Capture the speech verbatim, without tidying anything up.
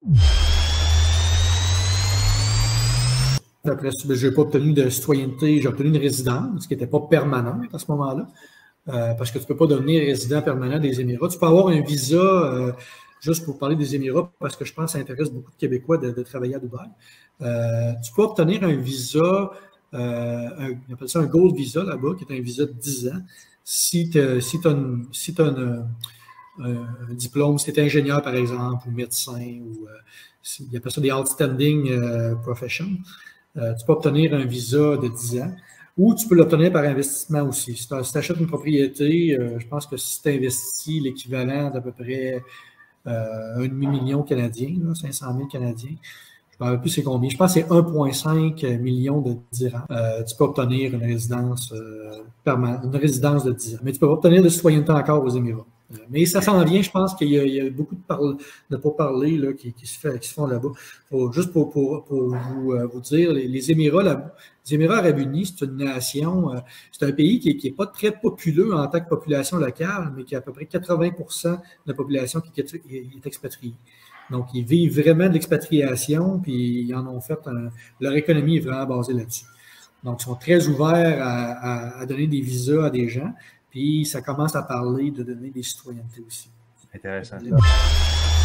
Après, je n'ai pas obtenu de citoyenneté, j'ai obtenu une résidence qui n'était pas permanente à ce moment-là, euh, parce que tu ne peux pas devenir résident permanent des Émirats. Tu peux avoir un visa, euh, juste pour parler des Émirats, parce que je pense que ça intéresse beaucoup de Québécois de, de travailler à Dubaï. Euh, tu peux obtenir un visa, euh, un, on appelle ça un Gold Visa là-bas, qui est un visa de dix ans, si tu as si un, si un, un diplôme, si tu es ingénieur, par exemple, ou médecin, ou euh, si, il y a ça des outstanding euh, professions. Euh, tu peux obtenir un visa de dix ans ou tu peux l'obtenir par investissement aussi. Si tu achètes une propriété, euh, je pense que si tu investis l'équivalent d'à peu près euh, un demi-million canadien, là, cinq cent mille canadiens, je ne me rappelle plus c'est combien. Je pense que c'est un virgule cinq million de dirhams. Euh, tu peux obtenir une résidence euh, permanente, une résidence de dix ans. Mais tu peux pas obtenir de citoyenneté encore aux Émirats. Mais ça s'en vient, je pense qu'il y, y a beaucoup de, parle, de pourparlers là, qui, qui, se fait, qui se font là-bas. Juste pour, pour, pour vous, euh, vous dire, les, les Émirats, là, les Émirats arabes unis, c'est une nation, euh, c'est un pays qui n'est pas très populeux en tant que population locale, mais qui a à peu près quatre-vingts pour cent de la population qui est, est expatriée. Donc, ils vivent vraiment de l'expatriation, puis ils en ont fait un, leur économie est vraiment basée là-dessus. Donc, ils sont très ouverts à, à, à donner des visas à des gens. Puis, ça commence à parler de donner des citoyennetés aussi. Intéressant.